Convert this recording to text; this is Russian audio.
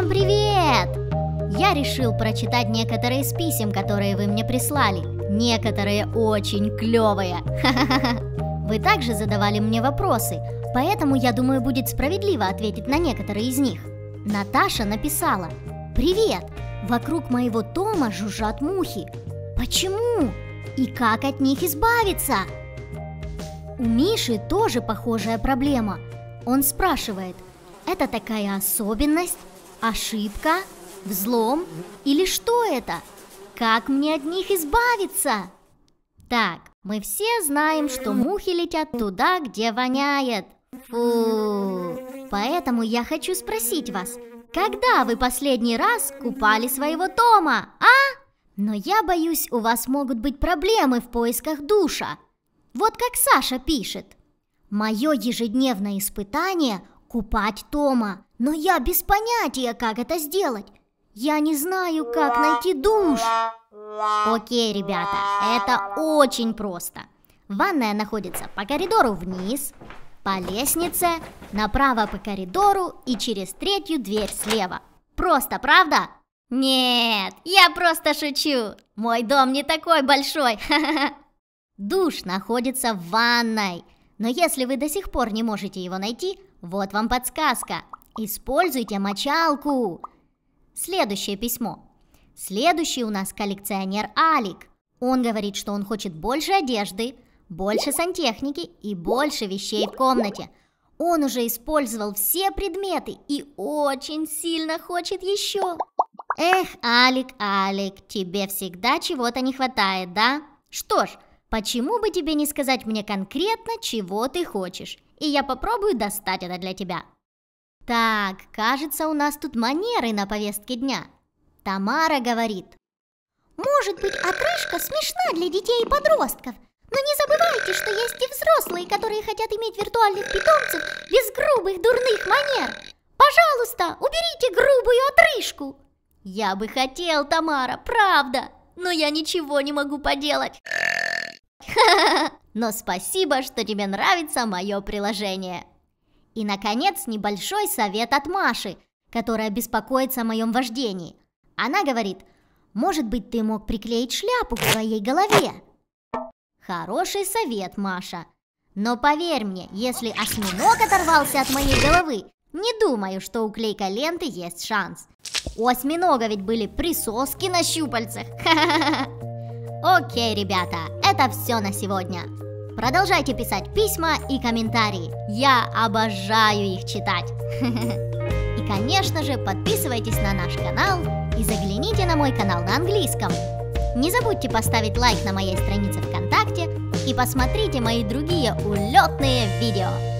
привет! Я решил прочитать некоторые из писем, которые вы мне прислали. Некоторые очень клевые. Вы также задавали мне вопросы, поэтому я думаю, будет справедливо ответить на некоторые из них. Наташа написала: «Привет! Вокруг моего дома жужжат мухи. Почему? И как от них избавиться?» У Миши тоже похожая проблема. Он спрашивает: это такая особенность, ошибка, взлом или что это? Как мне от них избавиться? Так, мы все знаем, что мухи летят туда, где воняет. Фу. Поэтому я хочу спросить вас, когда вы последний раз купали своего Тома, а? Но я боюсь, у вас могут быть проблемы в поисках душа. Вот как Саша пишет: «Мое ежедневное испытание – купать Тома, но я без понятия, как это сделать. Я не знаю, как найти душ». Окей, ребята, это очень просто. Ванная находится по коридору вниз, по лестнице, направо по коридору и через третью дверь слева. Просто, правда? Нет, я просто шучу. Мой дом не такой большой. Душ находится в ванной. Но если вы до сих пор не можете его найти, вот вам подсказка. Используйте мочалку. Следующее письмо. Следующий у нас коллекционер Алик. Он говорит, что он хочет больше одежды, больше сантехники и больше вещей в комнате. Он уже использовал все предметы и очень сильно хочет еще. Эх, Алик, тебе всегда чего-то не хватает, да? Что ж, почему бы тебе не сказать мне конкретно, чего ты хочешь? И я попробую достать это для тебя. Так, кажется, у нас тут манеры на повестке дня. Тамара говорит: может быть, отрыжка смешна для детей и подростков, но не забывайте, что есть и взрослые, которые хотят иметь виртуальных питомцев без грубых дурных манер. Пожалуйста, уберите грубую отрыжку. Я бы хотел, Тамара, правда, но я ничего не могу поделать. Но спасибо, что тебе нравится мое приложение. И, наконец, небольшой совет от Маши, которая беспокоится о моем вождении. Она говорит: может быть, ты мог приклеить шляпу к своей голове? Хороший совет, Маша. Но поверь мне, если осьминог оторвался от моей головы, не думаю, что у клейка ленты есть шанс. У осьминога ведь были присоски на щупальцах. Окей, ребята, это все на сегодня. Продолжайте писать письма и комментарии. Я обожаю их читать. И, конечно же, подписывайтесь на наш канал и загляните на мой канал на английском. Не забудьте поставить лайк на моей странице ВКонтакте и посмотрите мои другие улетные видео.